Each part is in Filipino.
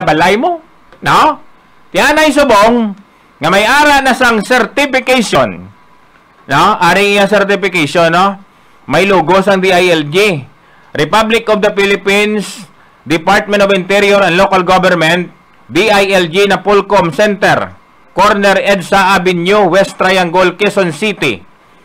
balay mo, no? Tiyanay subong nga may ara na sang certification, no? Ari iya certification, no? May logo sang DILG, Republic of the Philippines, Department of Interior and Local Government, DILG na Pulcom Center, corner EDSA Avenue, West Triangle, Quezon City.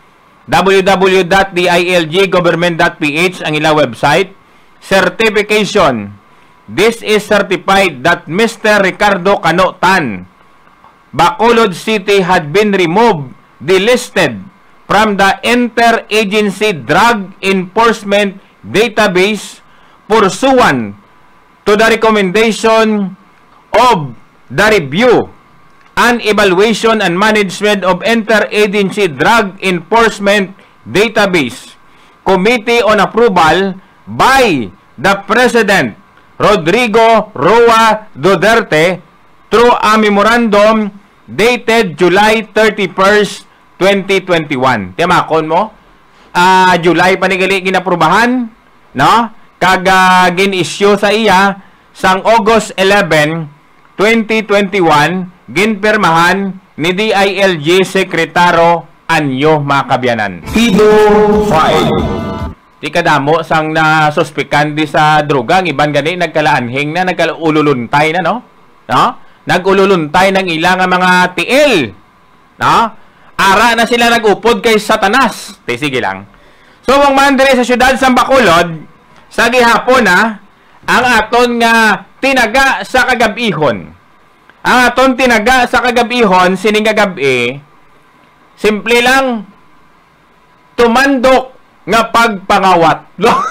www.dilggovernment.ph ang ila website. Certification. This is certified that Mr. Ricardo Cano Tan, Bacolod City, had been removed, delisted from the Interagency Drug Enforcement Database pursuant to the recommendation of the Review and Evaluation and Management of Interagency Drug Enforcement Database Committee on approval by the President Rodrigo Roa Duterte through a memorandum dated July 31st, 2021. Tiyamakon mo? July panigali ginaprubahan, no? Kaga gin-issue sa iya sang August 11, 2021, ginpirmahan ni DILG Sekretaro Anyo Makabianan. Pido 5. Di kadamo sang nasuspikan di sa droga, ng iban gani nagkalaanhing na, nagkaululuntay na, no? Nagululuntay ng ilang mga tiil, no? Ara na sila nagupod kay Satanas. Sige lang. So, mong mandre sa syudad sa Bacolod, sa gihapon ang aton nga tinaga sa kagabihon. Ang aton tinaga sa kagabihon, sining kagabi, simple lang, tumandok nga pagpangawat.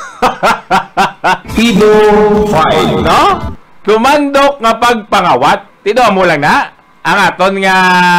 Pido 5. No? Tumandok nga pagpangawat. Tido mo lang na, ang aton nga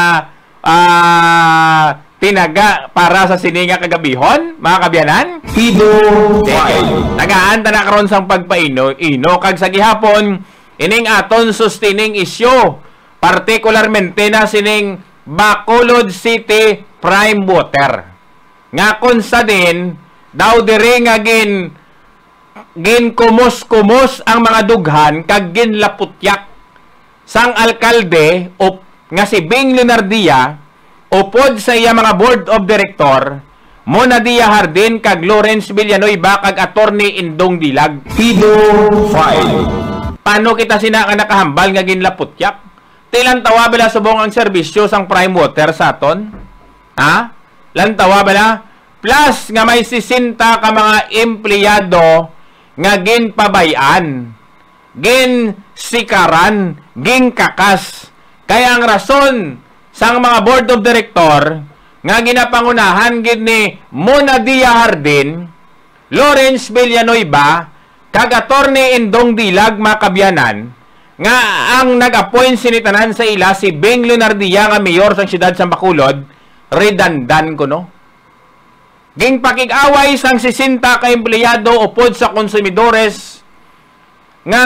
tinaga para sa sininga kagabihon, mga kabyanan. Pido 5. Tagaan ta na karon sang pagpaino, kag sa gihapon ining aton sustaining issue, partikularmente na sining Bacolod City Prime Water. Nga kunsa din daw diri nga gin kumos-kumos ang mga dughan kag ginlaputyak sang alkalde o nga si Bing Leonardia upod sa iya mga board of director, Mona Dia Hardin kag Lawrence Villanueva kag Attorney Indong Dilag. Pido 5. Paano kita sina ka nakahambal nga ginlaputyak? Tilan tawa bala subong ang serbisyo sang Prime Water sa aton? Ha? Lan tawa bala? Plus nga may 60 ka mga empleyado nga ginpabayan, ginsikaran, ginkakas. Kaya ang rason sang mga board of director nga ginapangunahan gid ni Mona Dia Hardin, Lawrence Villanueva, kag Attorney Indong Dilag Makabyanan, nga ang nag-appoint sinitanan sa ila si Bing Leonardia nga mayor sang siyudad sa Bacolod, redundan ko, no? Ging pakig-away sang 60 ka empleyado upod sa konsumidores nga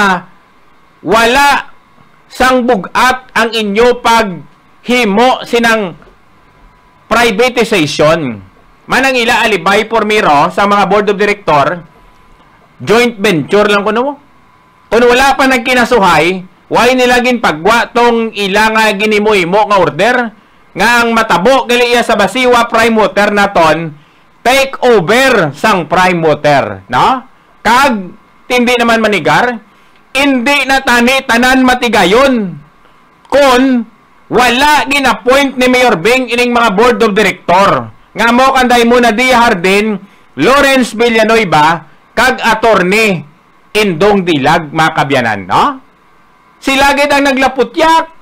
wala sang bugat ang inyo paghimo sinang privatization. Manang ila alibay pormiro sa mga board of director, joint venture lang kuno mo. Kung wala pa nagkinasuhay, why nila ginpagwa tong ila nga ginimo-imo nga order nga ang matabo gali iya sa Basiwa Prime Water naton take over sang Prime Water, no? Kag hindi naman manigar, hindi na tanan matigayon kung wala gina-point ni Mayor Bing ining mga board of director. Nga mo kanday Mona Dia Hardin, Lawrence Villanueva, kag Attorney Indong Dilag Makabyanan, no? Sila gid ang naglaputyak.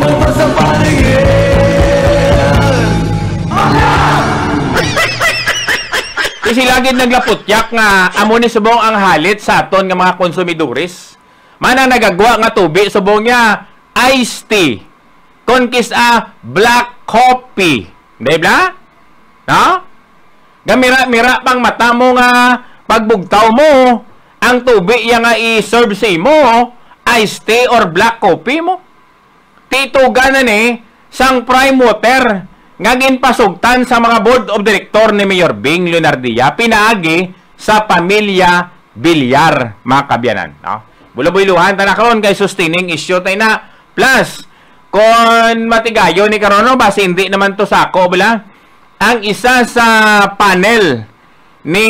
Sila gid naglaputyak nga amo ni subong ang halit sa aton nga mga konsumidores. Manang nagagwa nga tubi subong niya iced tea. Konkis black coffee. Di ba? No? Gamira-mira pang mata mo nga pagbugtaw mo, ang tubi yang nga i-serve sa mo, iced tea or black coffee mo. Titugan na ni sang Prime Water nga ginpasugtan sa mga board of director ni Mayor Bing Leonardia, pinaagi sa pamilya Villar, mga kabyanan. No? Bulaboy-luhan tanakron kay sustaining issue tayo na. Plus, kung matigayo ni Karono, base hindi naman to sako, bala. Ang isa sa panel ni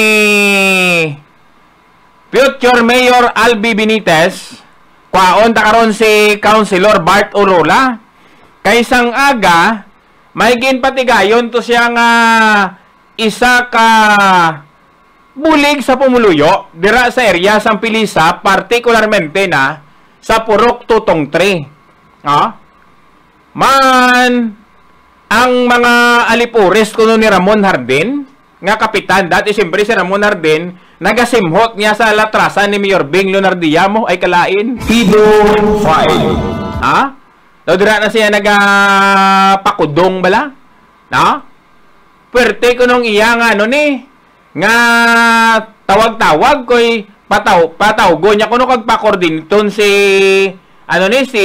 future Mayor Albi Benitez, kwaon takaron si Councilor Bart Orola, kay sang aga, may ginpatigayon to siya nga isa ka bulig sa pumuluyo dira sa area sang Pilisa, partikularmente na sa Purok Tutong 3. Man ang mga alipures kuno ni Ramon Hardin nga kapitan, dati siyempre si Ramon Hardin nagasimhot niya sa latrasan ni Mayor Bing Leonardia mo ay kalain. Pido 5. Daw dira na siya nagapakudong bala. Pwerte ko nung iya nga nga tawag-tawag ko'y patawgo niya kuno kag pakordiniton si si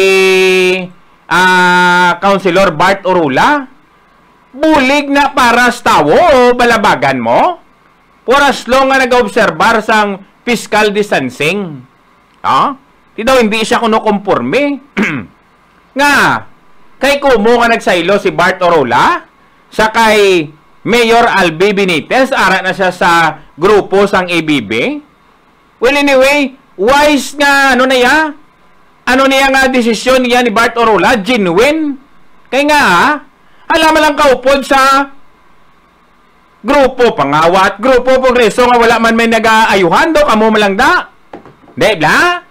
Councilor Bart Orola. Bulig na para sa tawo o balabagan mo. Puras long nga nag-obserbar sang fiscal distancing. Di daw hindi siya kuno konforme. Nga, kay kumo nga nagsaylo si Bart Orola sa kay Mayor Albi Benitez, ara na siya sa grupo sang ABB. Well, anyway, wise nga, niya nga desisyon niya ni Bart Orola, genuine. Kaya nga, alam lang kaupod sa grupo pangawat, grupo progreso nga wala man may nag-aayuhan do, kamo malang da. Di ba?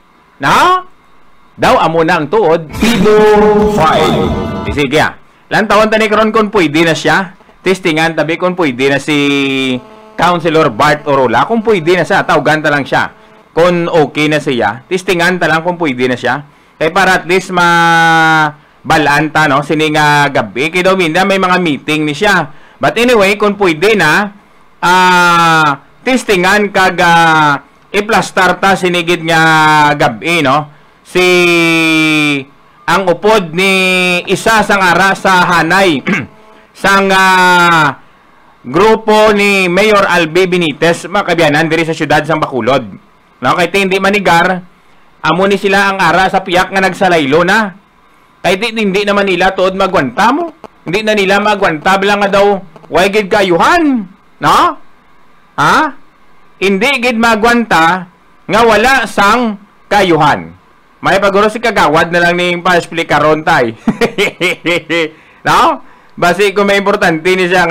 Daw, amo na ang tuod. Pido 5. Sige Lan tawon tani karon kung pwede na siya. Testingan tabi kung pwede na si Councilor Bart Orola. Kung pwede na siya, tawagan ta lang siya. Kung okay na siya, testingan ta lang kung pwede na siya. Kaya para at least balaan ta, sining gabi. Kaya daw minda may mga meeting ni siya. But anyway, kung pwede na, testingan kag iplastar ta sinigid nga gabi, si ang upod ni isa sang ara sa Hanay sang grupo ni Mayor Albi Benitez makabiyanan diri sa syudad sang Bacolod. Kay hindi manigar, amo ni sila ang ara sa piyak nga nagsalaylo na. Kay hindi naman nila tuod magwanta mo. Hindi na nila magwanta bilang nga daw way gid kayuhan, Hindi gid magwanta nga wala sang kayuhan. May paguro si kagawad na lang ning pa-explikaron tay. Basi kung may importante ni siya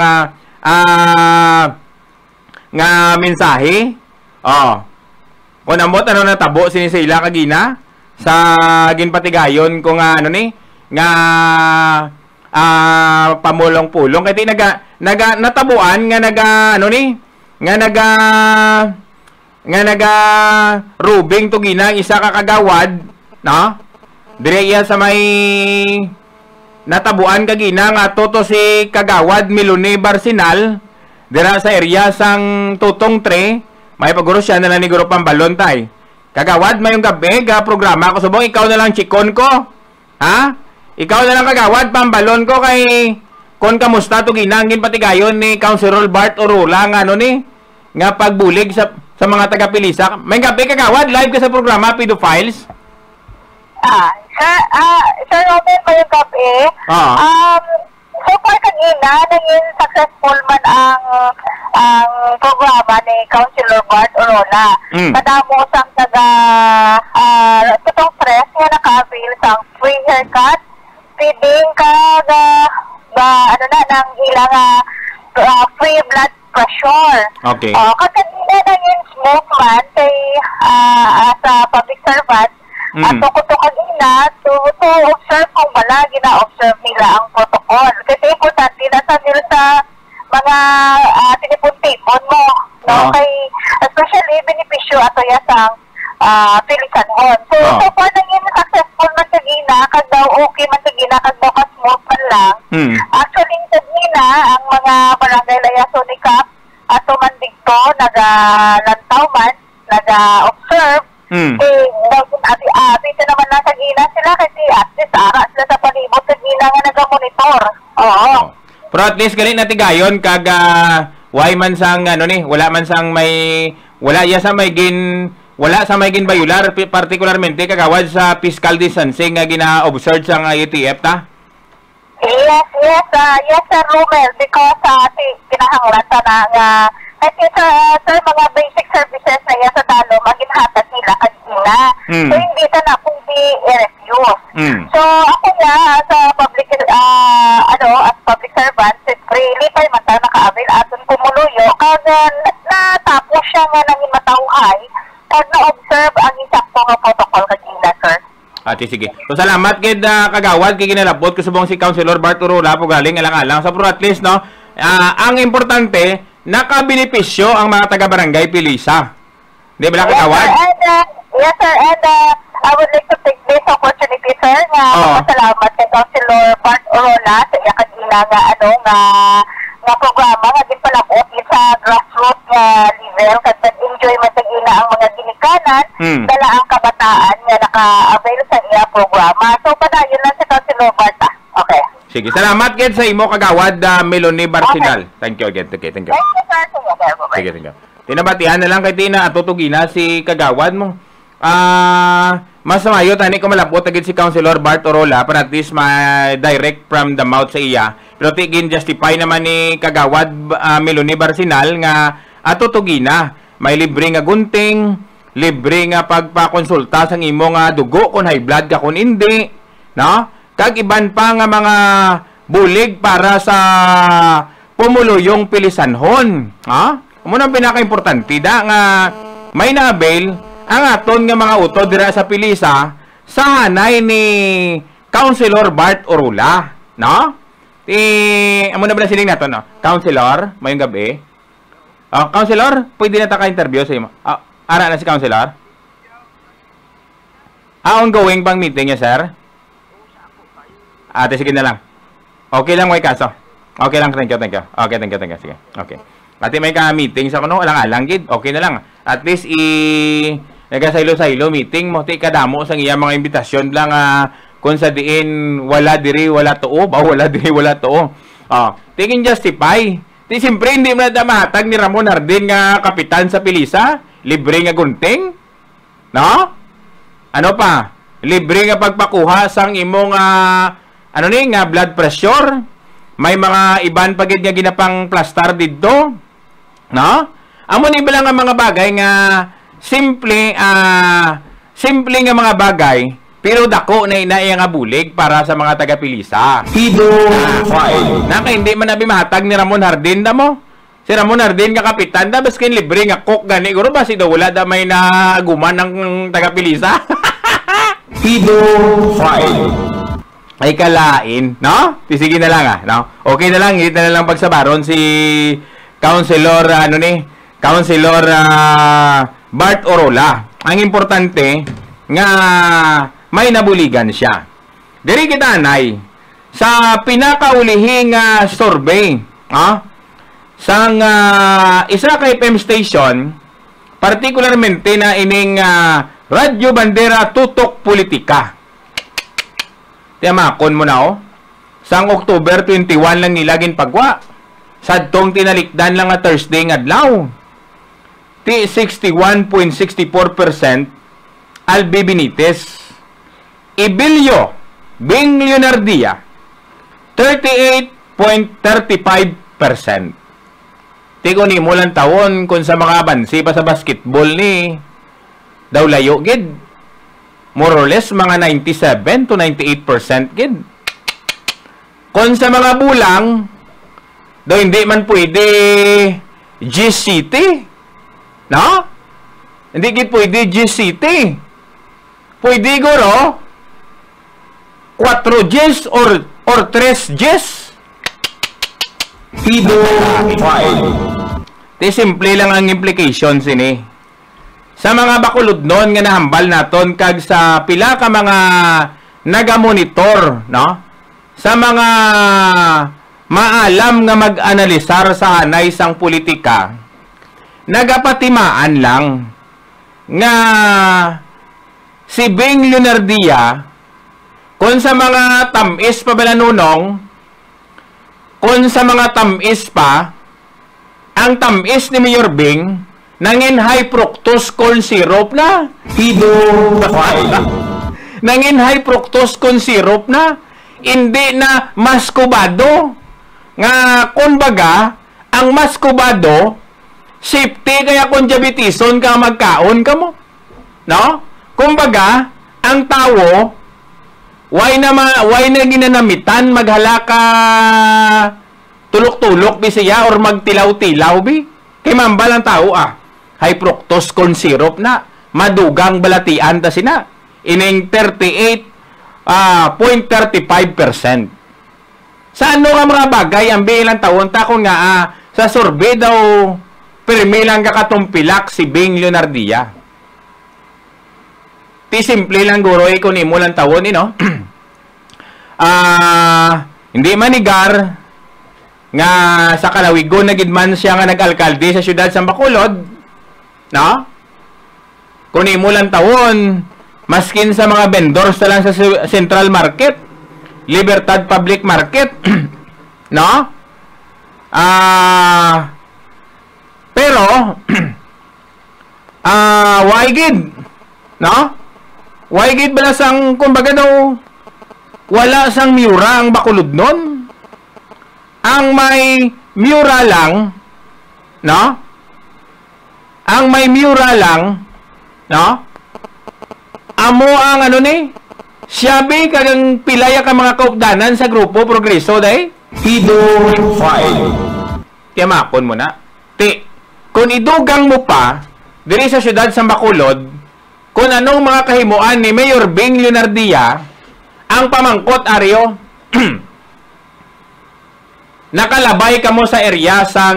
nga mensahe. Kung amot natabo sinisila kagina sa ginpatigayon ko nga pamulong-pulong kay natabuan nga rubing to ginang isa ka kagawad dire iya sa may natabuan kagina nga toto si kagawad Milone Barsinal dira sa area sang Tutong 3 may paguro siya na lang ni Guro Pambalon tay. Kagawad mayong gabi ga programa ko subong ikaw na lang chikon ko. Ikaw na lang kagawad Pambalon ko kay kon kamusta to ginangin patigayon ni Councilor Bart Orola nga nga pagbulig sa mga taga-Pilisa. May gabi kagawad live ka sa programa Pedophiles. Sir Robin, mayong gabi. So far kanina, naging successful man ang programa ni Councilor Bart Orola. Kadamo sang Tutong Press nga naka-avail sang free haircut, feeding kag nang ilang free blood pressure. Okay. Kanina naging smoke man kay sa public servant. At to kanina, to observe kung bala, gina-observe nila ang protocol. Kasi importante na sa nila sa mga tinipon-tipon mo. Kay, especially, benepisyo ato yasang pilisanhon. So far, naging successful man sa gina, kag daw okay man sa gina, kag daw ka-smoke man lang. Actually, sa gina, ang mga barangay layaso ni Cap, ato man dito, nag-lantaw man, nag-observe, dito naman nasa gina sila kasi at least ara sila sa palibot sa gina nga naga-monitor. Pero at least galing natigayon kag why man sang wala man sang may wala iya sa may wala sa may ginbayular, particularmente kagawad sa fiscal distancing nga gina-observe sa UTF ta? Yes, sir, Romel, because kinahanglan ta na nga kasi sa mga basic services na yan sa Dalo, maginhatag nila kanina. So, hindi ta na kung i-refuse. So, ako nga, sa public, as public servant, really, tayo man tayo naka-avail aton kumuluyo, kasi natapos siya nga nanging matauhay, pag na-observe ang isakto nga protocol kanina, sir. Ati, sige. So, salamat, kid kagawad, kay ginalabot ko subong si Councilor Bart Urola, po galing, alang-alang. So, pero at least, no, ang importante, nakabenepisyo ang mga taga-barangay Pilisa. Di ba lang, kagawad? Yes, sir, and I would like to take this opportunity, sir, nga salamat kay Councilor Bart Urola sa iya kanina nga programa nga din palabot sa grassroots level kasi enjoy matagina ang mga ginikanan dala ang kabataan nga naka-avail sa iya programa. So, padayon lang si Councilor Bart. Okay. Sige, salamat kid sa imo kagawad Melanie Barcinal. Okay. Thank you again. Okay, thank you. Thank you, sir. Sige, thank you. Tinabatihan na lang kay Tina at tutugina si kagawad mo. Mas mayo tani ko malapot agad si Councilor Bart Urola para at least ma-direct from the mouth sa iya. Pero tigin justify naman ni kagawad Melanie Barcinal nga tutugina. May libre nga gunting, libre nga pagpakonsulta sa imo nga dugo kung high blood ka kung hindi, no? Kag iban pa nga mga bulig para sa pumuluyong pilisanhon. Ha? Muna pinaka-importante da nga may na-avail ang aton nga mga utod dira sa Pilisa sa hanay ni Councilor Bart Urola. No? Amo na ba siling nato, no? Councilor, mayong gabi. Councilor, pwede na ta ka-interview sa imo. Ara na si Councilor? Ongoing bang meeting niya, sir? Ate, sige na lang. Okay lang, may kaso. Okay lang, thank you. Okay, thank you. Sige, okay. Ate, may ka-meeting sa kuno, alang-alang, gid. Okay na lang. At least, nagasaylo-saylo meeting mo. Kadamo sa iya mga imbitasyon lang, kung sa diin, wala diri, wala tuo. Wala diri, wala tuo. Tingin justify. Siyempre, hindi mo na mahatag ni Ramon Hardin nga kapitan sa Pilisa. Libre nga gunting. No? Ano pa? Libre nga pagpakuha sang imong nga blood pressure. May mga iban pagid nga ginapang plaster didto. No? Amo ni bilang nga mga bagay nga simple nga mga bagay pero dako na inaya nga bulig para sa mga taga Pilisa. Pido 5. Naka hindi man nabi mahatag ni Ramon Hardin da mo. Si Ramon Hardin nga kapitan da baskin libre nga cook gani guro ba si do wala da may naguman ng taga Pilisa. Pido 5. Ay kalain, no? Sige na lang no? Okay na lang, hit na lang pagsabaron si Councilor Councilor Bart Urola. Ang importante nga may nabuligan siya. Diri kita nay sa pinakaulihing survey, sang isa ka FM station, particularmente na ining Radyo Bandera Tutok Politika. Tiyamakon mo na sang October 21 lang nilagin pagwa. Sadtong tinalikdan lang nga Thursday nga adlaw. 61.64% Albi Benitez. Ibilyo Bing Leonardia 38.35%. Tigo ni mulang tawon kung sa mga bansi pa sa basketball ni daw layo gid. More or less mga 97 to 98% gid. Kung sa mga bulang daw hindi man pwede G-City. No? Hindi gid pwede G-City. Pwede guro 4 Gs or 3 Gs. Pido 5. Simple lang ang implications ini. Sa mga bakulod nun nga nahambal naton kag sa pila ka mga nagamonitor, no? Sa mga maalam nga mag-analisar sa hanay sang politika, nagapatimaan lang nga si Bing Leonardia kung sa mga tamis pa balanunong, kung sa mga tamis pa, ang tamis ni Mayor Bing nangin high fructose corn syrup na. Pedophile. Nangin high fructose corn syrup na. Hindi na maskubado. Nga, kumbaga, ang maskubado, safety kaya kung diabetison ka magkaon ka mo. No? Kumbaga, ang tao, why na ginanamitan, maghala ka tulok-tulok bi siya or magtilaw-tilaw bi. Kay mambal ang tao high fructose corn syrup na. Madugang balatian ta sina. Ining 38.35%. Sa ano nga mga bagay, ang bilang taon, takon nga, sa survey daw, permilang kakatumpilak si Bing Leonardia. Ti simple lang guro, kunin mo lang taon, no? Hindi manigar, nga sa Kalawigo, nagidman siya nga nag-alkalde sa syudad sa Bacolod, no? Kunin mo lang taon, maskin sa mga vendors na lang sa Central Market, Libertad Public Market, no? Pero, why gid? No? Why gid bala sang, kumbaga daw, wala sang miura ang Bacolod nun? Ang may miura lang, no? Ang may miura lang, no? Amo ang ano ni? Siyabi kagang pilaya ka mga kaupdanan sa grupo Progreso day? Pedophile. Kaya mapon mo na. Kung idugang mo pa, diri sa syudad sa Bacolod, kung anong mga kahimuan ni Mayor Bing Leonardia, ang pamangkot aryo, nakalabay ka mo sa area sang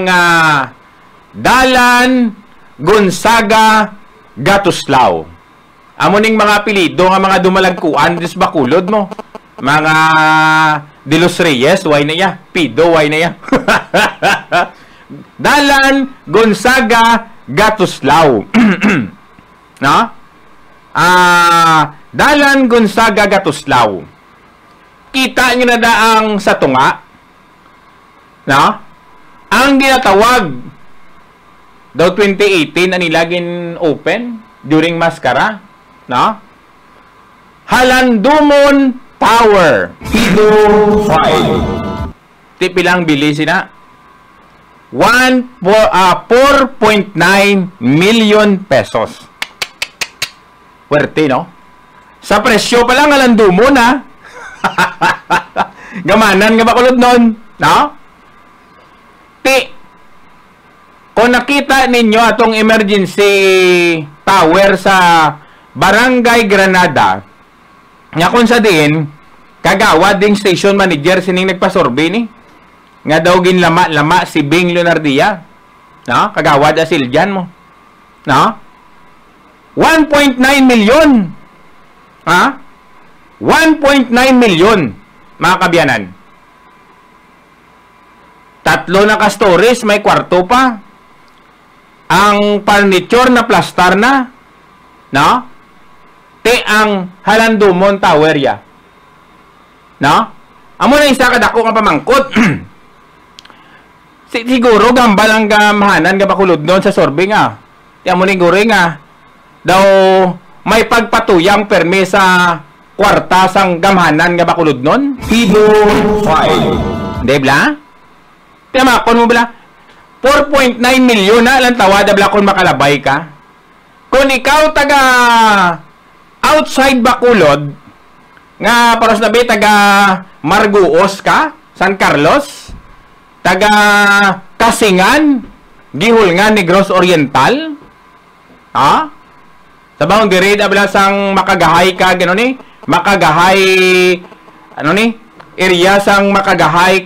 Dalan, Gonzaga, Gatuslao. Amuning mga apelido nga mga dumalagkuan dis Bacolod mo. Mga De Los Reyes, why na ya? Pido, why na ya? Dalan, Gonzaga, Gatuslao. No? Dalan, Gonzaga, Gatuslao. Kita nyo na daang sa tunga. No? Ang ginatawag daw 2018 na nilagin open during Mascara. No? Halandumon Tower. Pedophile. Tipilang bili sina 4.9 million pesos. Puwerte, no? Sa presyo pa lang halandumon, ha? Gamanan nga Bacolod nun, no? Kung nakita ninyo atong emergency tower sa Barangay Granada, nga kung sa din, kagawad ding station manager sining nagpasurvey ni, nga daw ginlama-lama si Bing Leonardia, no? Kagawad asil dyan mo, no? 1.9 million, ha? 1.9 million, mga kabyanan. 3 na ka-stories, may kwarto pa. Ang furniture na plastar na, no? Ang Halandumon Tower ya. No? Amo na isa kadako nga pamangkot. Siguro gambal ang gamahanan nga Bacolod doon sa survey nga. Amo ni guro nga daw may pagpatuyang perme sa kwarta sang gamahanan nga Bacolod noon. Pedophile. Di bla? Tama kon mo bla? 4.9 milyon na lang tawada bla kung makalabay ka. Kung ikaw taga outside Bacolod, nga paros na ba taga Marguos ka, San Carlos, taga Kasingan, Gihulngan, Negros Oriental, ha? Sa boundary, abla sang makagahay ka, gano'n ni? Makagahay, ano ni? Area sang makagahay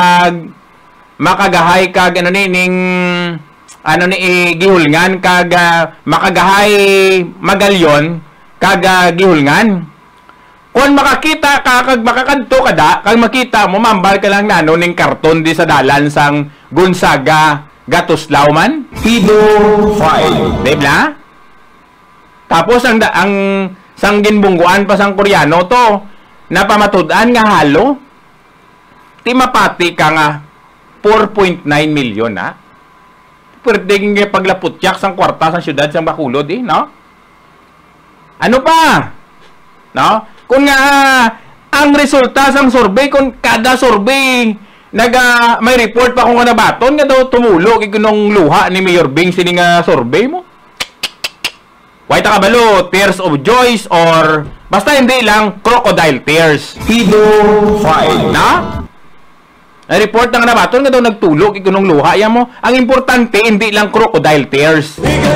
ka, gano'n ni, ning, ano ni, Gihulngan, makagahay Magalyon, gihulngan. Kung makakita ka, kag makakanto ka da, kag makita mo, mambal ka lang na, ning karton di sa dalan sang Gonzaga, Gatuslao man. Pedophile. Dibla? Tapos, ang sang ginbungguan pa sang Koreano to, napamatudan nga halo, ti mapati ka nga, 4.9 million, ha? pwedeng paglaputyak sang kwarta sang syudad sang Bacolod no? Ano pa? No? Kung nga ang resulta sang survey, kung kada survey may report pa kung nga nabaton nga daw tumulog ikunong luha ni Mayor Bing sini nga survey mo. White kabalo, tears of joy or basta hindi lang crocodile tears. Pido 5. Na? Ay report nga nabaton nga daw nagtulog ikunong luha yan mo. Ang importante hindi lang crocodile tears.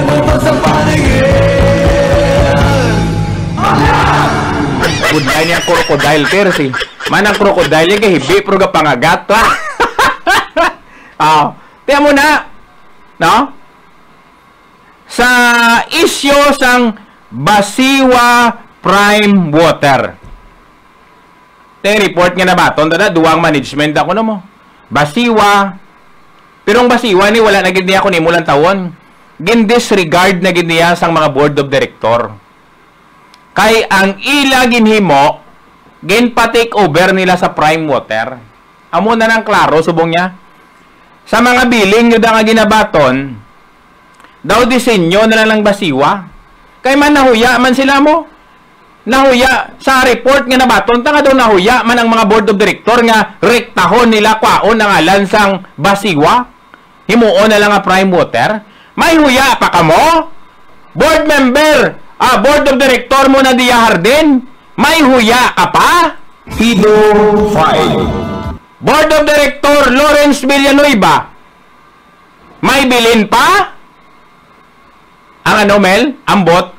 Good line yung crocodile tears eh. Manang crocodile yung kahibi pero ka pangagat. Tiyan mo na. No? Sa issue sang Basiwa Prime Water. Yung report nga na baton, duwang management ako na mo. Basiwa. Pero ang Basiwa ni wala na gid niya ako ni mulang tawon. Gin-disregard na gid niya sang mga board of director. Kay ang ila ginhimo, gin-pa-take over nila sa Prime Water. Amo na nang klaro, subong niya. Sa mga billing nyo nga ginabaton, daw disenyo na lang Basiwa. Kay man nahuya man sila mo. Nahuya sa report nga nabaton, tanga daw nahuya man ang mga board of director nga rektahon nila kwaon ang alan sang Basiwa. Himuon na lang ang Prime Water. May huya pa ka mo? Board member, board of director mo na Dia Hardin, may huya ka pa? Pido 5. Board of Director Lawrence Villanueva, may bilin pa? Ang ano, Mel? Ambot?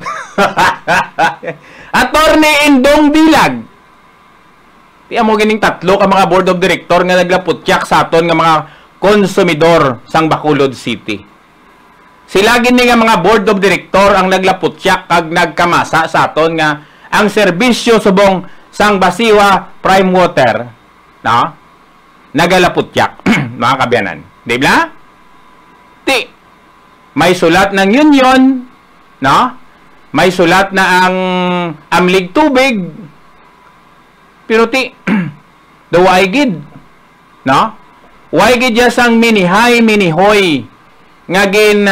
Attorney Indong Dilag. Tiyan mo gining tatlo ka mga board of director nga naglaputyak sa aton nga mga konsumidor sang Bacolod City. Sila gini nga mga board of director ang naglaputyak kag nagkamasa sa aton nga ang serbisyo subong sang Basiwa Prime Water, no? Nagalaputyak, mga kabyanan. Di ba? May sulat ng union, no? May sulat na ang amlig tubig. Pero daway gid, no? Way gid ya sang minihay minihoy nga gin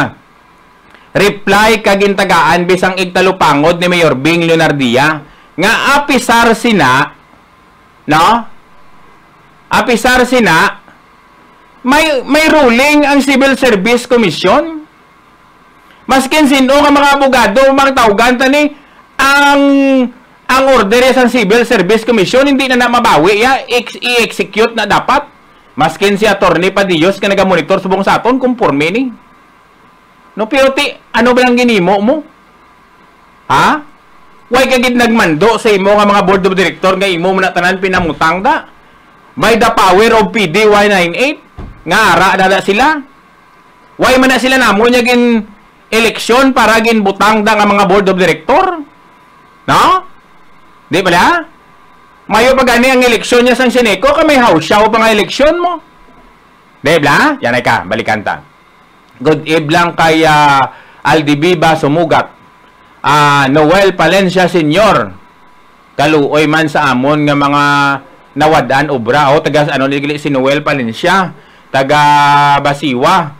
reply kagin tagaan bisang igtalupangod ni Mayor Bing Leonardia nga apisar sina, no? Apisar sina may ruling ang Civil Service Commission. Maskin sino nga mga abogado mga tawgan tani ang order sa Civil Service Commission hindi na mabawi ya i-execute na dapat. Maskin si Attorney Padillos ka nagamonitor subong sa aton kumporme ni. No pero ano ba lang ginimo mo? Ha? Way kagid nagmando sa imo nga mga board of director nga imo na tanan pinamutang da. By the power of PD 198 nga ara na sila. Way man na sila namo nya gin eleksyon para gin butang da nga mga board of director. No? Di ba? Mayo pa gani ang eleksyon niya sang Seneco ka may hausyaw pa nga eleksyon mo. Di ba? Yan ay ka, balikan ta. Good eve lang kay Aldiviva Sumugat. Noel Palencia Senior. Kaluoy man sa amon nga mga nawadan obra. O, taga ano ligili si Noel Palencia. Taga Basiwa.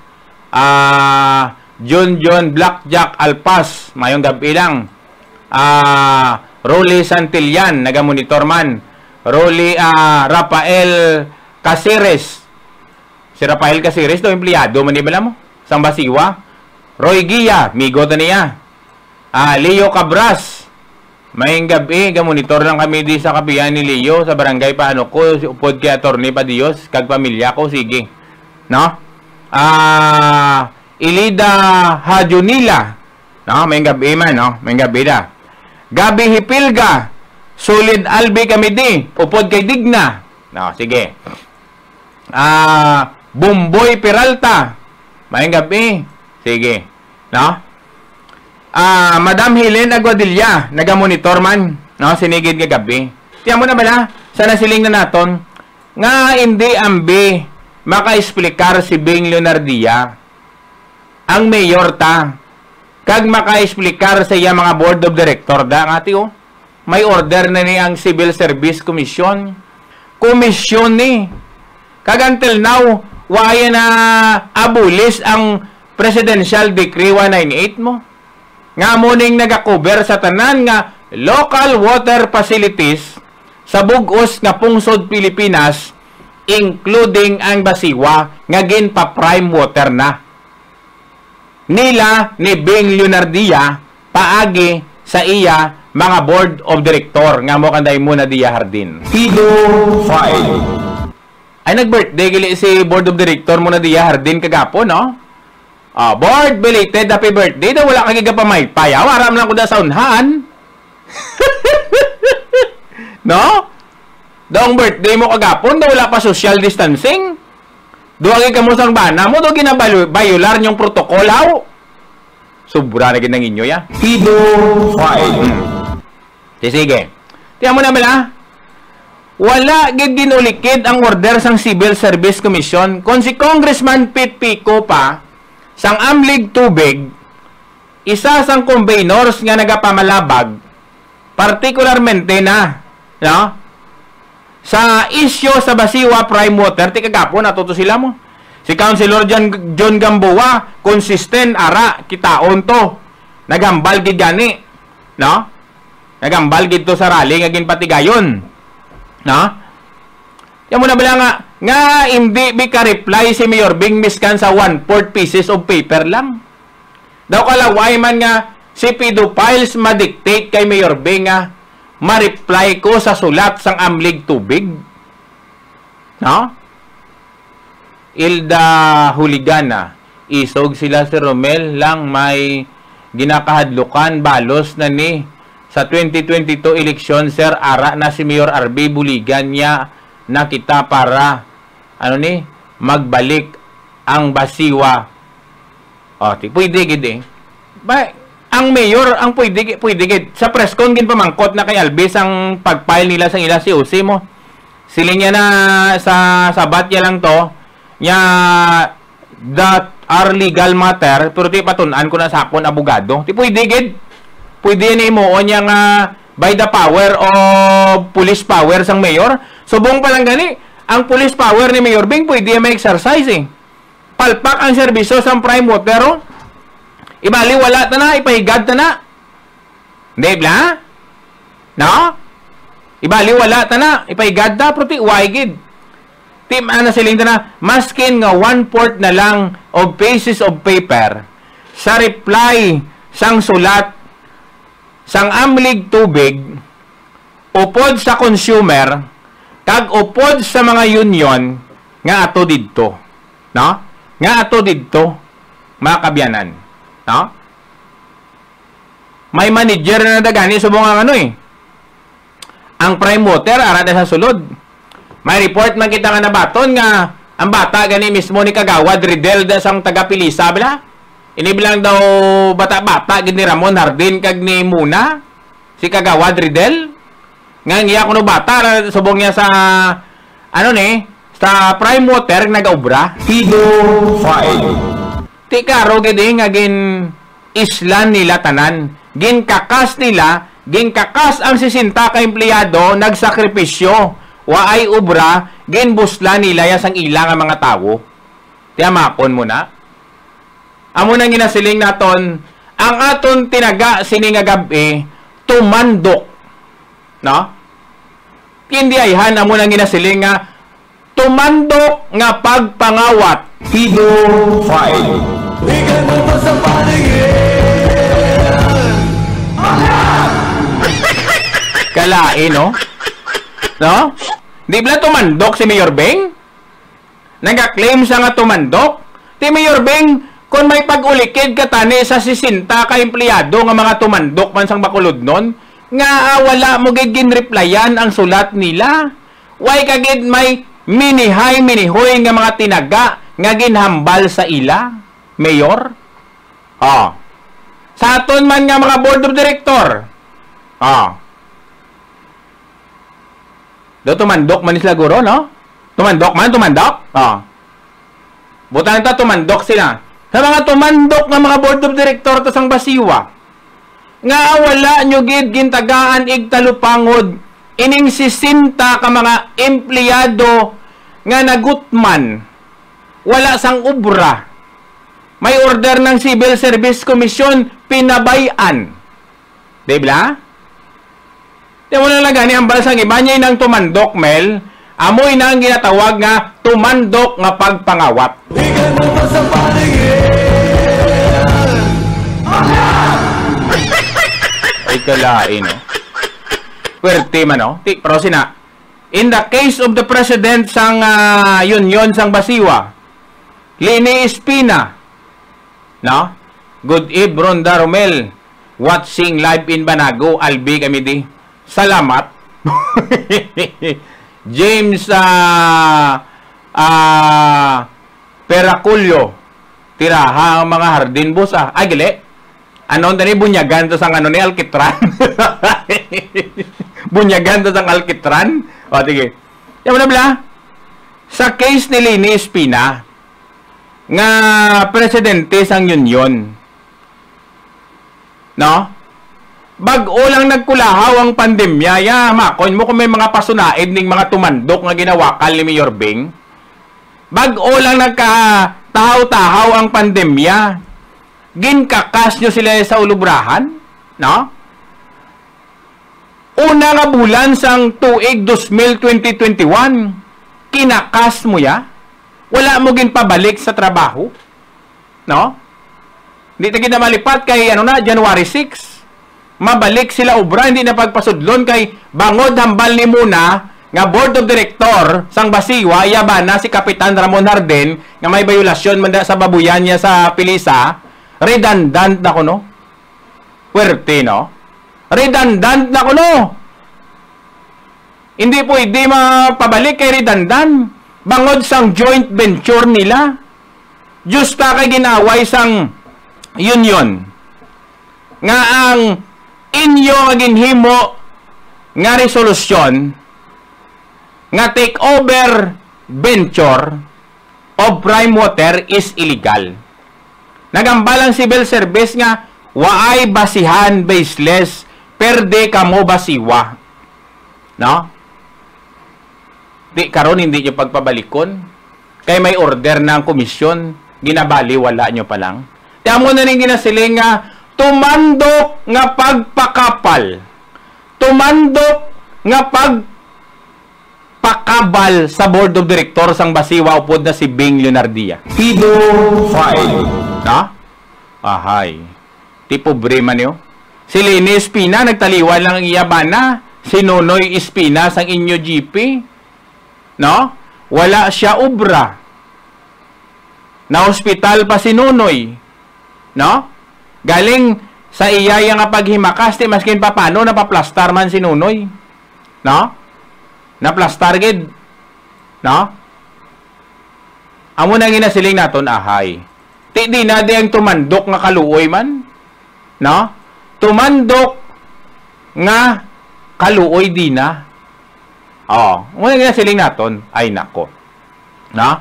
John Blackjack Alpas. Mayong gabi lang. Rolly Santillan, nagamonitor man. Rolly Rafael Caceres. Si Rafael Caceres daw empleyado man di bala mo? Sang Basiwa. Roy Gia, migo ta niya. Leo Cabras. Mayong gabi, gamonitor lang kami di sa kapihan ni Leo sa barangay paano ko, upod kay Attorney Padillos, kag pamilya ko, sige. No? Ilida Hajunila. No, mayong gabi man, no? Mayong gabi da. Gabi Hipilga, Solid Albi kami di, upod kay Digna. No, sige. Bumboy Peralta, mayang gabi. Sige. No? Madam Helen Aguadilla, nagamonitor man. No, sinigid nga gabi. Tiyan mo na bala, sana siling na naton, nga hindi ambi maka-explicar si Bing Leonardia, ang mayor ta, kag maka-explicar sa iya mga board of director da nga ti may order na ni ang Civil Service Commission ni kag until now waya na abulis ang Presidential Decree 198 mo. Nga mo ning nagakover sa tanan nga local water facilities sa bug-os nga pungsod Pilipinas, including ang Basiwa nga ginpa-prime water na. Nila ni Bing Leonardia paagi sa iya mga board of director nga mo kanday muna diya Hardin. Pido 5. Ay nag-birthday gili si board of director muna diya Hardin kagapon, no? Board, belated happy birthday. Da wala kang pamay payaw. Aram lang ko da sa unhan. No? Daong birthday mo kagapon, da wala pa social distancing. Duwagi ka mo sang bana mo, do ginabayular nyong protokol, haw. Sobra na ginang inyo, ya. Pido 5. Sige. Tiyan mo naman, ha? Wala gid ginulikid ang order sang Civil Service Commission kung si Congressman Pete Pico pa sang amlig tubig, isa sang convenors nga nagapamalabag, partikularmente na, no? Sa isyo sa Basiwa Prime Water, ti kagapon natuto sila mo. Si Councilor John Gamboa, consistent ara kitaon to. Nagambal gid gani, no? Nagambal gid to sa rally nga ginpatigayon. No? Yan mo na bala nga hindi ka reply si Mayor Bing miskan sa 1/4 pieces of paper lang. Daw kalaway man nga si pedophiles ma-dictate kay Mayor Bing nga ma-reply ko sa sulat sang amlig tubig. No? Ilda Huligana, isog sila si Romel lang may ginakahadlukan balos na ni sa 2022 eleksyon, sir, ara na si Mayor RB Buligan niya na kita para magbalik ang Basiwa. Pwede gid eh. Ang mayor ang pwede gid sa press con gin pamangkot na kay Albis ang pagfile nila sa ila si Usi mo. Sila niya na sa sabat niya lang to nya that are legal matter pero ti patun-an ko na sa akon abogado. Ti pwede gid. Pwede ni mo niya nga by the power of police power sang mayor. Subong pa lang gani, ang police power ni Mayor Bing pwede ma-exercise eh. Palpak ang serbisyo sa prime water. Ibali wala ta na, ipahigad ta na. Hindi ba? No? Ibali wala ta na, ipahigad ta, pero waigid. Team ana siling ta na, maskin nga 1/4 na lang of pieces of paper sa reply sang sulat sang amlig tubig upod sa consumer kag upod sa mga union nga ato didto, no? Nga ato didto mga kabyanan, no? May manager na dagani subong ang ang prime water ara sa sulod. May report man kita nga nabaton nga ang bata gani mismo ni Kagawad Ridel da sang taga Pilisa bala. Inibilang daw bata-bata gid ni Ramon Hardin kag ni Muna si Kagawad Ridel. Nga iya kuno bata subong niya sa sa prime water nagaubra. Pido 5. Ti karo gid nga gin islan nila tanan. Gin kakas ang 60 ka empleyado nagsakripisyo. Waay ubra ginbuslan nila ya sang ila nga mga tawo. Ti amapon mo na. Amo nang ginasiling naton ang aton tinaga sini nga gabi tumandok, no? Hindi ayhan amo nang ginasiling nga tumandok nga pagpangawat. Pido 5. Bigyan mo pa sa paningin. Kalain, no? No? Di ba tumandok si Mayor Beng? Nag-claim siya nga tumandok? Ti Mayor Beng, kung may pag-ulikid ka tani sa 60 ka empleyado nga mga tumandok man sang bakulod nun, nga wala mo gigin replyan ang sulat nila. Why kagid may minihay minihoy nga mga tinaga nga ginhambal sa ila, Mayor? Sa aton man nga mga board of director. Do tumandok man sila guro, no? Tumandok. Butan ta tumandok sila. Sa mga tumandok nga mga board of director to sang Basiwa, nga wala nyo gid gintagaan igtalupangod ining 60 ka mga empleyado nga nagutman, wala sang ubra. may order ng Civil Service Commission, pinabayan. Diba? Di mo na lang gani ang balsang iba niya ng tumandok, Mel. Amoy na ang ginatawag nga tumandok nga pagpangawat. Ikan mo pa sa paningin. Ay kalain, no? Pwerte man, no? Pero sina, in the case of the President sang Union sang Basiwa, Lini Espina, no? Good eve, Ronda Romel, watching live in Banago, Albi kami di. Salamat. James Peraculio, tiraha ang mga hardin bus, Ay, gali. Ano tani bunyagan to sang ano ni Alkitran? Bunyagan to sang Alkitran? O, tige. Yan mo na bala. Sa case ni Lini Espina, nga presidente sang Union, no? Bag-o lang nagkulahaw ang pandemya, makon mo kung may mga pasunaid ning mga tumandok nga ginawakal ni Mayor Bing. Bag-o lang nagkatahaw-tahaw ang pandemya. Ginkakas nyo sila sa ulubrahan, no? Una nga bulan sang tuig 2021, kinakas mo ya? Wala mo ginpabalik sa trabaho, no? Hindi ta ginamalipat kay January 6. Mabalik sila obra, hindi na pagpasudlon kay bangod hambal ni muna nga board of director sang Basiwa, yaba na si Kapitan Ramon Harden nga may violasyon man sa babuyan niya sa Pilisa. Redundant na kuno. Puwerte, no? Redundant na kuno. Hindi pwede mapabalik kay redundant. Bangod sang joint venture nila. Justa kay ginaway sang Union. Nga ang inyo nga ginhimo nga resolusyon nga take over venture of prime water is illegal. Nagambalang civil service nga waay basihan baseless perde kamo basiwa. No? Di karon hindi nyo pagpabalikon kay may order ng komisyon, ginabali wala nyo pa lang. Tamo na rin ginasiling nga tumandok nga pagpakapal. Tumandok nga pagpakabal sa board of directors sang Basiwa upod na si Bing Leonardia. Pido 5. Ha? Ahay. Ti pobre man yo. Si Lini Espina nagtaliwan lang ang iyabana. Si Nonoy Espina sang inyo GP. No? Wala siya obra. Na hospital pa si Nonoy. No? Galing sa iyaya nga paghimakas, ti maskin pa paano napaplastar man si Nonoy. No? Naplastar gid. No? Amo na ginasiling naton ahay. Ti di na di ang tumandok nga kaluoy man. No? Tumandok nga kaluoy di na. Oh, amo na ginasiling naton ay nako. No?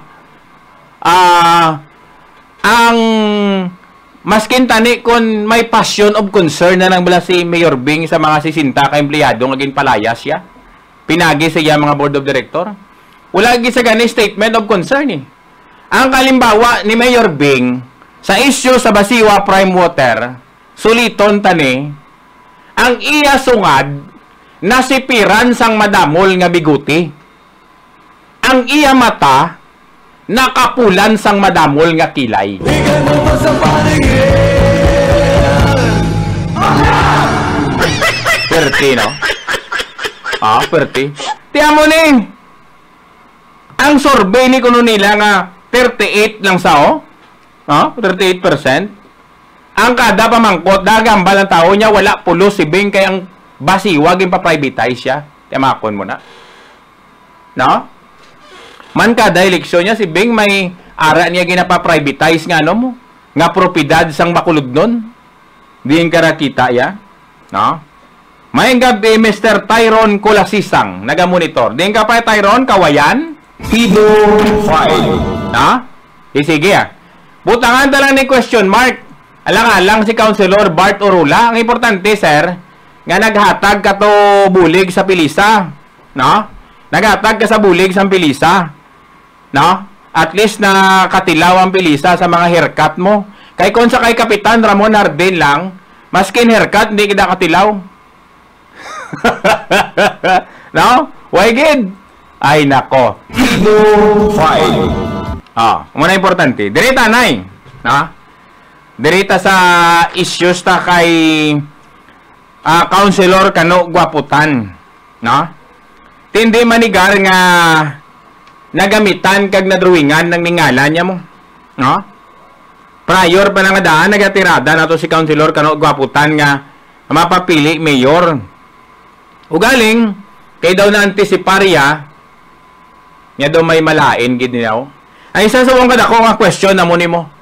Ang maskin tani kon may passion of concern na nang bala si Mayor Bing sa mga 60 ka empleyado nga ginpalayas siya. Pinagi sa iya mga board of director. Wala gi sa gani statement of concern eh. Ang kalimbawa ni Mayor Bing sa issue sa Basiwa Prime Water, suliton tani ang iya sungad nasipiran sang madamol nga biguti. Ang iya mata nakapulan sang madamol nga kilay. Ikan mo pa sa paningin. Perti, no? Perti. Tiyan mo ni. Ang survey ni kuno nila nga 38 lang sa 38%. Ang kada pamangkot, dagambal ang tao niya, wala pulo si Bing kay ang Basiwa pa-privatize siya. Tiyamakon mo na. No? Man kada eleksyon niya, si Bing may ara niya ginapa-privatize nga ano mo. Nga propiedad sang makulod nun. Diin karakita ya. No? May gabi, Mr. Tyron Colasisang, nagamonitor. Diin ka pa, Tyron, kawayan? Pido 5. Ha? Sige Butangan talang ni question mark. Alang-alang si Councilor Bart Orula. Ang importante, sir, nga naghatag ka to bulig sa Pilisa. No? Naghatag ka sa bulig sa Pilisa. No? At least na katilaw ang Pilisa sa mga haircut mo. Kay kon sa kay Kapitan Ramon Hardin lang, maskin haircut, hindi kita katilaw. No? Why gid? Ay, nako. Edo 5. Muna importante. Dirita, nay. No? Dirita sa issues ta kay Councilor Kano Gwaputan. No? Tindi manigar nga nagamitan kag nadrawingan ng ningalan niya mo. No? Prior pa nga daan, nagatirada na to si Councilor Kano Gwaputan nga mapapili mayor. Ugaling, kay daw na antisiparya, nga daw may malain, gid niyaw. Ay isa sa mga kadako nga question na muni mo.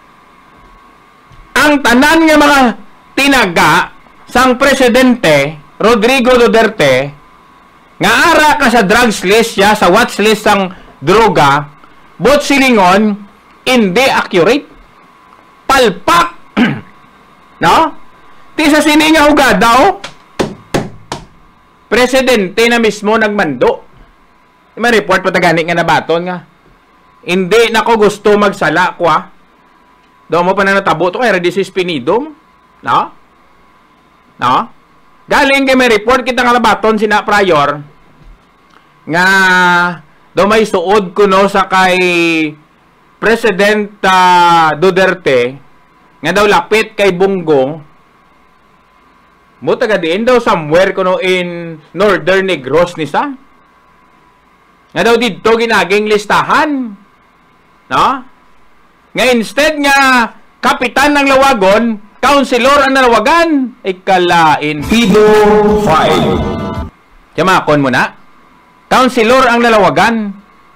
Ang tanan nga mga tinaga sang presidente Rodrigo Duterte nga ara ka sa drugs list siya, sa watch list sang droga, bot silingon, hindi accurate. Palpak. No? Ti sa sini nga hugada, presidente na mismo nagmando. May report patagani nga nabaton nga. Hindi na ko gusto magsala ko, Daw mo pa na natabo to kay Radisis Pinidom. No? No? Galing kay may report kita nga nabaton sina prior nga daw may suod ko no sa kay President Duterte nga daw lapit kay Bunggong mo taga diin daw somewhere kuno in Northern Negros ni sa nga daw dito ginaging listahan, no? Nga instead nga kapitan ng lawagon, councilor ang nalawagan, ay kalain. Edo 5. Yamakon mo na. Councilor ang nalawagan.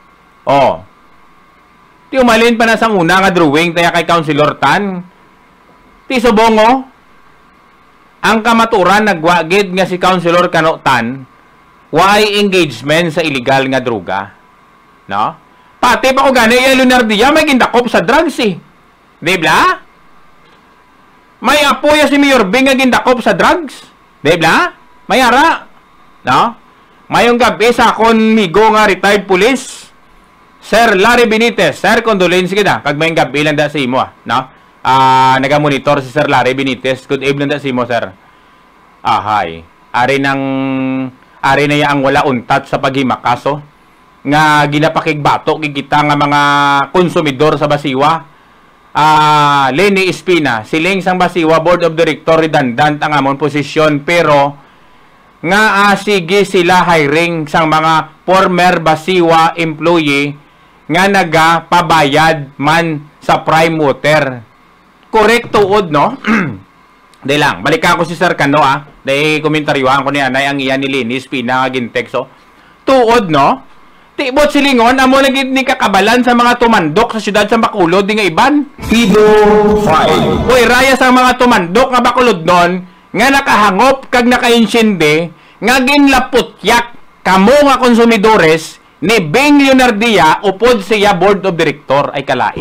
Ti umalin pa na sa una nga drawing taya kay Councilor Tan. Ti subongo ang kamaturan nagwagid nga si Councilor Kano Tan why engagement sa illegal nga droga. No? Pati pa ko gani yung Lunardia may gindakop sa drugs Dibla? May apoya si Mayor Bing nga gindakop sa drugs. Dibla? May ara. No? Mayong gabi sa akon migo nga retired police, Sir Larry Benitez. Sir, condolence kita. Kag mayong gabi lang da sa imo, no? Naga-monitor si Sir Larry Benitez. Good evening da sa imo, sir. Hi. Ari na yang wala untat sa paghimakaso nga ginapakigbato kita nga mga konsumidor sa Basiwa. Lenny Espina, siling sang Basiwa Board of Director redundant ang amon posisyon pero nga sige sila hiring sang mga former Basiwa employee nga nagapabayad man sa prime water. Correct tuod, no? Dahil lang, balikan ko si Sir Kano, dahil komentaryuhan ko niya, ang iyan ni Lenny Espina nga gintekso. Tuod, no? Tibot silingon, amo naging ni kakabalan sa mga tumandok sa syudad sa Bacolod, di nga iban. Edo 5. Uy, raya sa mga tumandok nga Bacolod nun, nga nakahangop kag nakainsindi, nga ginlaputyak kamo nga konsumidores ni Bing Leonardia upod siya Board of Director ay kalain.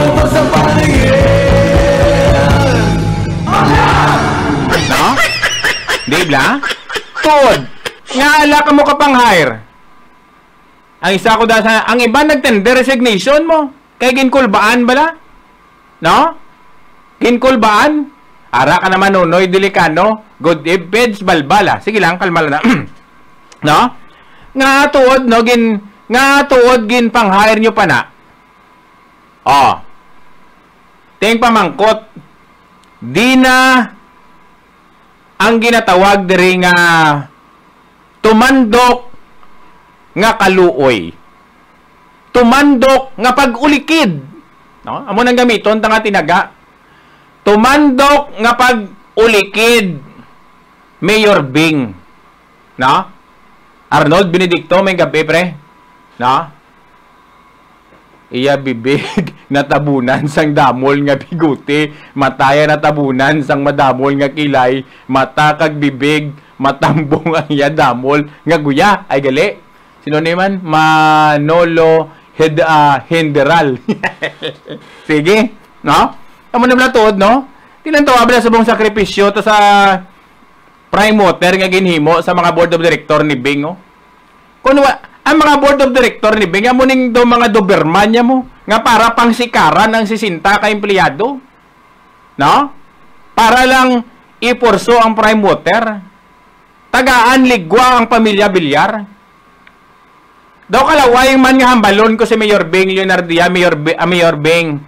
No? Dibla? Tuod, nga ala ka mo kapang hire. Ang isa ko dahil sa, ang iba nagtender resignation mo. Kaya ginkulbaan bala? No? Ginkulbaan? Ara ka naman Nonoy Delicano. Good evening, balbala. Sige lang, kalma lang na. No? Nga tuod, no? Nga tuod, pang-hire nyo pa na. Ting pamangkot. Di na ang ginatawag diri nga tumandok nga kaluoy. Tumandok nga pag-ulikid. No? Amo nang gamiton tanga tinaga. Tumandok nga pag-ulikid. Mayor Bing. No? Arnold Benedicto may gabi pre. No? Iya bibig natabunan sang damol nga biguti, mataya natabunan sang madamol nga kilay, mata kag bibig matambong ang iya damol nga guya ay gali. Sino naman? Manolo Henderal. Sige, no? Amo na blatod, no? Tinantawa bala sa buong sakripisyo to sa prime water nga ginhimo sa mga board of director ni Bing, oh. Kuno ang mga board of director ni Bing, amo ning do mga doberman niya mo nga para pang sikaran ang 60 ka empleyado. No? Para lang ipurso ang prime water. Tagaan ligwa ang pamilya Bilyar. Daw kalaway man nga hambalon ko si Mayor Beng Leonardia, Mayor Beng.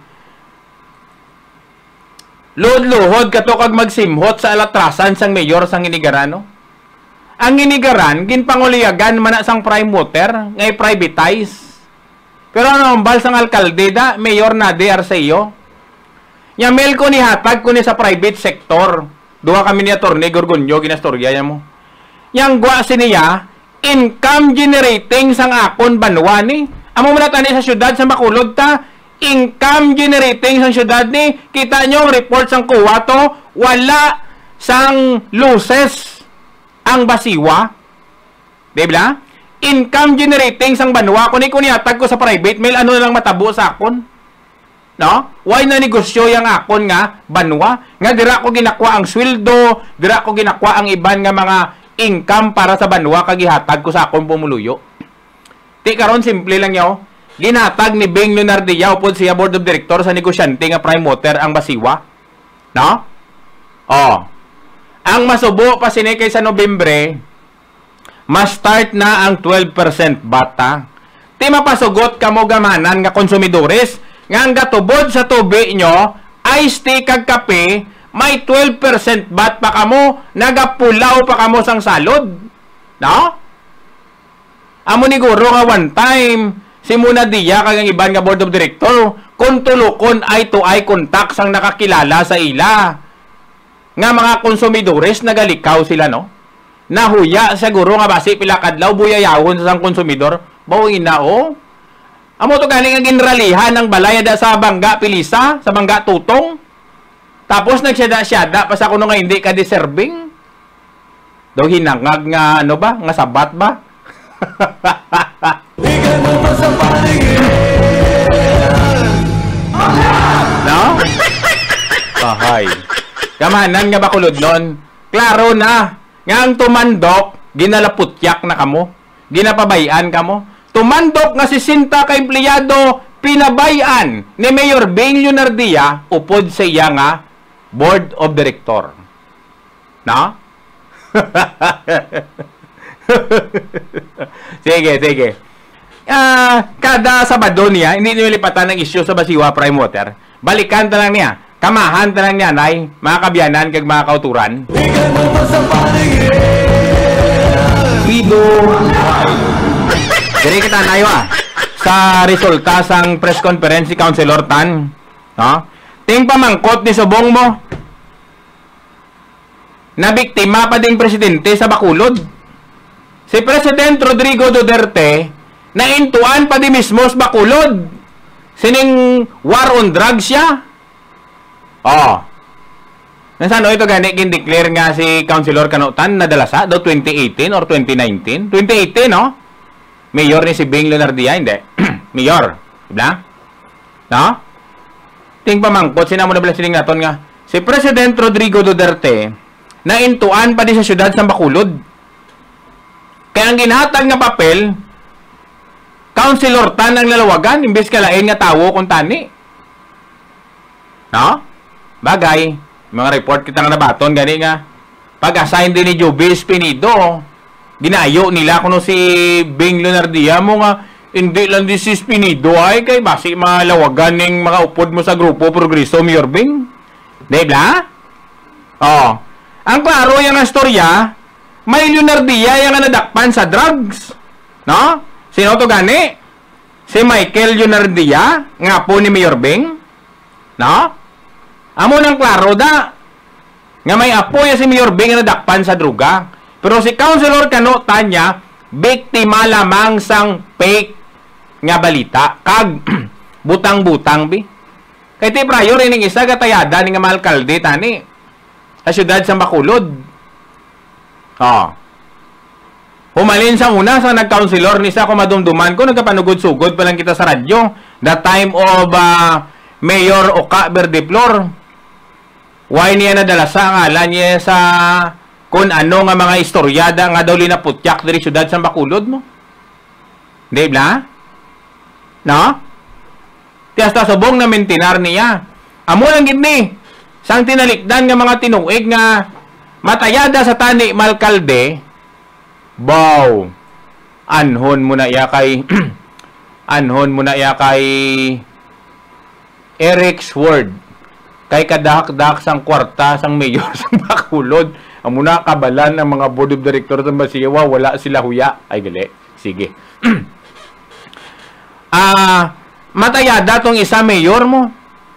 Luhod kato kag magsimhot sa alatrasan sang mayor sang Inigarano. Ang Inigaran ginpanguliagan man sang prime water ngay privatize. Pero ano ambal sang alkalde da, Mayor Nade Arceo. Yamel ko ni hatag ko ni sa private sector. Duha kami ni Attorney Gorgonyo ginastorya mo. Yang gwa siniya income generating sang akon banwa ni. Amo man tani sa syudad sa Bacolod ta, income generating sang syudad ni. Kita nyo ang report sang kuwa to, wala sang losses ang basiwa. Diba? Income generating sang banwa ko ni kunihatag ko sa private mail, ano na lang matabo sa akon. No? Why na negosyo yang akon nga banwa? Nga dira ko ginakwa ang sweldo, dira ko ginakwa ang iban nga mga income para sa banwa kagihatag ko sa akon pumuluyo. Ti karon simple lang yaw. Ginatag ni Beng Leonardia upod siya board of director sa negosyante nga prime water ang basiwa. No? Oh. Ang masubo pa sini kay sa Nobyembre, ma-start na ang 12% bata. Ti mapasugot kamo gamanan nga konsumidores nga ang gatubod sa tubi nyo, ice tea kag kape, may 12% bat pa kamo, nagapulaw pa kamo sang salod. No? Amo ni guro nga one time, si Muna Dia kag ang iban nga board of director, kung tulukon eye to eye contact sang nakakilala sa ila. Nga mga konsumidores nagalikaw sila, no? Nahuya sa guro nga basi pila kadlaw buyayawon sa sang konsumidor. Bawin na, oh. Amo to galing ang ginralihan ng balay da sa Bangga Pilisa, sa Bangga Tutong. Tapos nagsyada-syada pa sa kuno nga hindi ka deserving. Daw hinangag nga ano ba? Nga sabat ba? Bigay mo pa sa paningin. No? Bahay. Kamahanan nga Bacolod nun. Klaro na. Nga ang tumandok, ginalaputyak na kamo. Ginapabayan kamo. Tumandok nga si Sinta ka empleyado, pinabayan ni Mayor Beng Leonardia upod sa iya nga board of director. No? Sige. Kada Sabado niya, hindi niyo lipatan ng issue sa Basiwa Prime Water. Balikan ta lang niya. Kamahan ta lang niya, nay. Mga kabyanan kag mga kauturan. Bigay mo pa sa paningin. Pido Diri kita nayo sa resulta sang press conference si Councilor Tan. No? Ting pamangkot ni subong mo. Na biktima pa ding presidente sa Bacolod. Si President Rodrigo Duterte na intuan pa di mismo sa Bacolod. Sining war on drugs siya. Oh. Nasaan ito gani gin-declare nga si Councilor Kanutan na dalasa do 2018 or 2019? 2018, no? Mayor ni si Beng Leonardia, hindi. Mayor. Diba? No? Ting pamangkot, sinamo na bala sining naton nga. Si President Rodrigo Duterte na intuan pa di sa syudad sa Bacolod. Kaya ang ginhatag nga papel, Councilor Tan ang lalawagan, imbes kalain nga tawo kung tani. No? Bagay, mga report kita nga nabaton, gani nga, pag-assign din ni Joby Espinido, ginayo nila kuno si Beng Leonardia mo nga, hindi lang di si Espinido ay kay basi malawagan ng mga upod mo sa Grupo Progreso, Mayor Beng. Diba? Oh. Ang klaro yung storya, may Leonardia yung nadakpan sa drugs. No? Sino to gani? Si Michael Leonardia, nga po ni Mayor Beng. No? Amo nang klaro da. Nga may apo ya si Mayor Beng nga nadakpan sa druga. Pero si Councilor Kanutan niya, biktima lamang sang fake nga balita. Kag, butang-butang, bi. Kaya ti prayo rin yung isa katayada ni nga maalkalde, tani. Sa syudad sa Bacolod. Oh. Humalin sa una sa nag-councilor ni sa kumadumduman ko, nagkapanugod-sugod pa lang kita sa radyo. The time of Mayor Oka Verdeflor. Why niya nadala sa ngalan niya sa kung ano nga mga istoryada nga daw linaputyak diri syudad sa Bacolod mo. Di ba? No? Kaya sa subong na mentinar niya. Amo lang gid ni. sang tinalikdan nga mga tinuig nga matayada sa tani Malcalde, bow, anhon mo na iya kay anhon mo na iya kay Eric's word kay kadak-dak sang kwarta sang mayor sang Bacolod. Amo na kabalan ang mga board of directors ng Basiwa, wala sila huya. Ay gali, sige. Matayada tong isa mayor mo.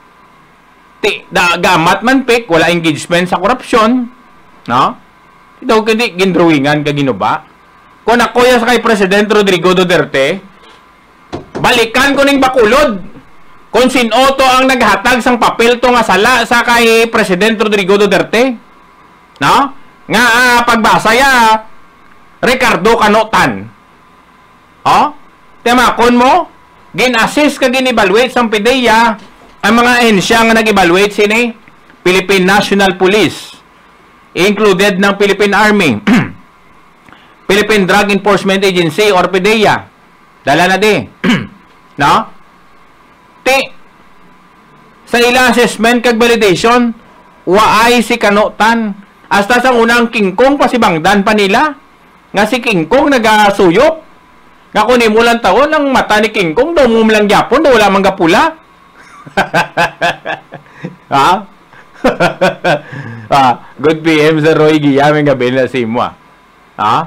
Gamat man pek, wala engagement sa korupsyon, no? Ito kadi gindrawingan ka ginuba. Kung nakuya sa kay President Rodrigo Duterte, balikan ko ning Bacolod. Kung sinoto ang naghatag sang papel to nga sala sa kay President Rodrigo Duterte, no? Nga pagbasa ya Ricardo Canotan. Oh? Temakon mo, gin-assist ka gin-evaluate sang PDEA ang mga ahensya nga nag-evaluate sini Philippine National Police, included ng Philippine Army, Philippine Drug Enforcement Agency or PDEA. Dala na di. No? Sa ilang assessment kag validation, waay si Canotan. Hasta sa unang kingkong pasibangdan pa nila. Nga si kingkong nagasuyop. Nga kunin mo lang taon, ang mata ni kingkong, daw mo lang gyapon, daw wala mang gapula. Ha? Good PM sa Roy Guillaume gabi na si mo. Ha?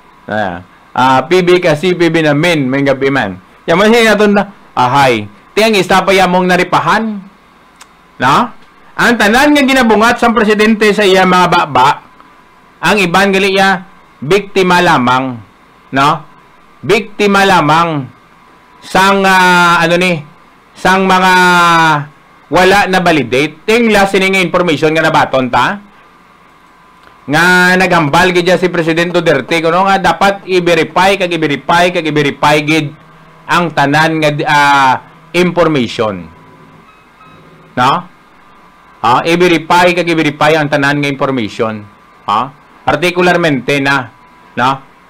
PB kasi PB namin, may gabi man. Yaman siya natin na, ahay. Tiyang isa pa yamong naripahan. Na? Ang tanan nga ginabungat sa presidente sa iya mga baba, ang iban gali iya, biktima lamang. No? Biktima lamang sang, sang mga wala na validate. Ting last nga information nga nabaton ta, nga nagambal gid si Presidente Duterte kuno nga dapat i-verify gid ang tanan nga information. No? I-verify ang tanan nga information. Particularmente na, no?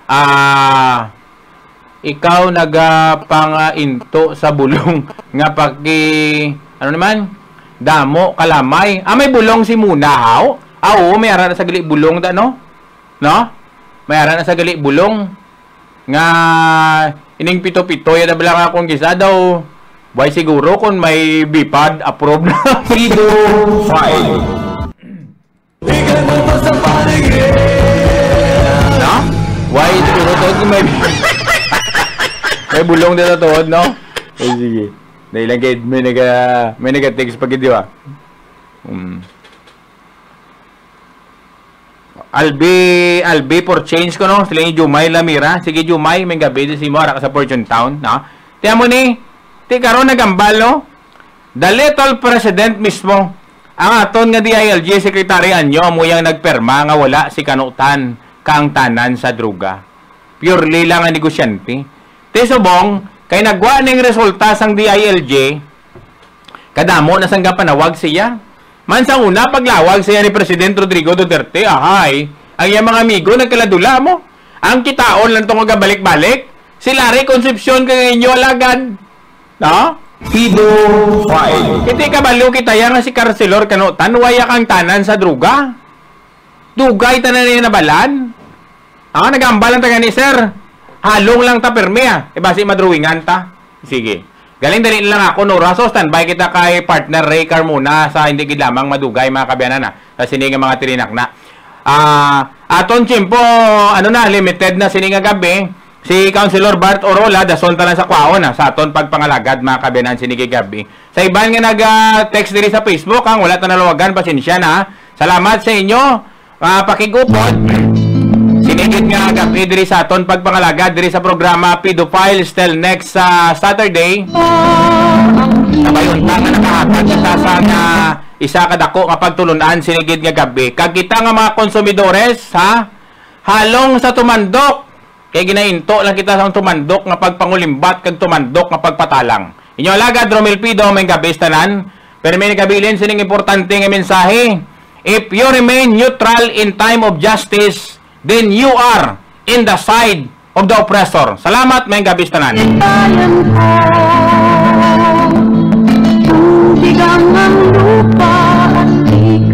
Ikaw nagapang-into sa bulong nga ano naman? Damo, kalamay. May bulong si Munahaw? Oo, may ara na sa gali bulong da, no? No? May ara na sa gali bulong. Nga, ining pito-pito, yan na bala akong gisa daw. Why siguro kung may BIPAD approve na. Pido File. Tingnan mo pa sa paligid. No? Why siguro to kung may may bulong dito to, no? Ay, sige. Nailagay, may nag-text pag di ba? Albi for change ko, no? Sila yung Jumay Lamira. Sige, Jumay, may gabi din si mo, ara ka sa Fortune Town, no? Tiyan mo ni, karon nagambal, no? The little president mismo, ang aton nga DILG Secretary Anyo, amuyang nagperma nga wala si Canotan kang tanan sa druga. Purely lang ang negosyante. Tisubong, kay nagwa ning resulta sang DILG, kadamo na sang panawag siya. Man sa una, paglawag siya ni Presidente Rodrigo Duterte, ahay, ang iyang mga amigo nagkaladula mo. Ang kitaon lang itong magabalik-balik, si Larry Concepcion kay inyo alagad. No? Pido File. Kiti kabalo kita yan nga si Carcelor Canotan, waya kang tanan sa druga. Dugay tanan niya nabalan. Nagambalan ta ni sir. Halong lang ta perme basi madruwingan ta. Sige. Galing dali lang ako no. Raso standby kita kay partner Ray Carmona sa hindi gid lamang madugay mga kabyanan na. Kasi nga mga tirinak na. Aton chimpo limited na sini nga gabi. Si Councilor Bart Orola, dason talan sa kwaon sa aton pagpangalagad mga kabyanan sinigi gabi. Sa iban nga nag-text diri sa Facebook, wala ta naluwagan, pasensya na. Salamat sa inyo. Pakigupod. Sinigit nga gabi diri sa aton pagpangalagad diri sa programa Pedophile still next Saturday. Nabayon ta nga nakahatag kita sa isa kadako nga pagtulunan sinigit nga gabi. Kag kita nga mga konsumidores halong sa tumandok. Kaya ginainto lang kita sa tumandok nga pagpangulimbat kag tumandok nga pagpatalang. Inyo alagad Romel Pido may gabi tanan. Pero may nagabilin sining importante nga mensahe. If you remain neutral in time of justice, then you are in the side of the oppressor. Salamat may gabi tanan. Tubig ang lupa at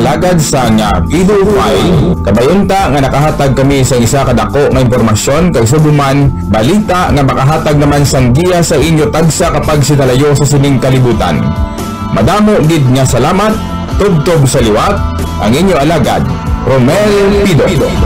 alagad sa nga video file, kabayunta nga nakahatag kami sa isa kadako nga impormasyon kay subuman balita nga makahatag naman sang giya sa inyo tagsa kapag sinalayo sa sining kalibutan. Madamo gid nga salamat, tubtob sa liwat, ang inyo alagad, Romel Pido.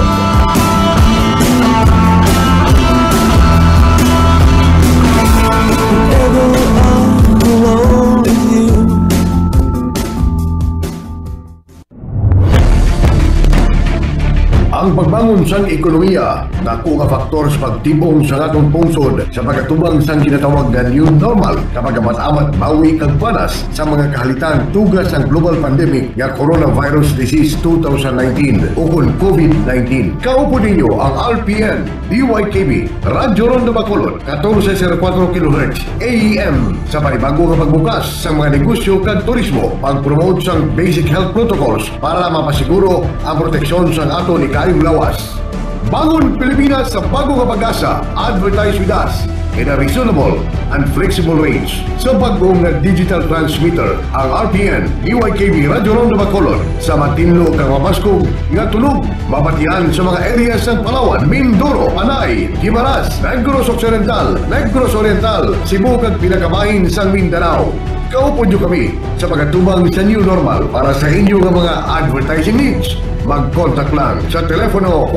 Ang pagbangon sang ekonomiya, dako ka faktor sa pagtibong sa atong pungsod sa pagkatubang sang ginatawag na new normal kapag amat-amat bawi kag panas sa mga kahalitan tugas ang global pandemic nga coronavirus disease 2019 o kon COVID-19. Kaupo ninyo ang RPN, DYKB, Radyo Rondo Bacolod, 1404 kHz AM sa panibago nga pagbukas sa mga negosyo kag turismo, pag-promote sang basic health protocols para mapasiguro ang proteksyon sang ato ni kaayong lawas. Bangon Pilipinas sa bago nga pag-asa. Advertise with us in a reasonable and flexible range. Sa bagong nga digital transmitter, ang RPN, DYKB Radyo Rondo Bacolod sa matinlo kang mabaskog nga tunog, mabatian sa mga areas ng Palawan, Mindoro, Panay, Guimaras, Negros Occidental, Negros Oriental, Cebu kag pinakabahin sang Mindanao. Kaupo nyo kami sa pagkatubang sa new normal para sa inyo nga mga advertising needs. Mag-contact lang sa telepono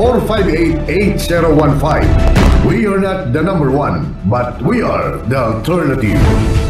458-8015. We are not the number one, but we are the alternative.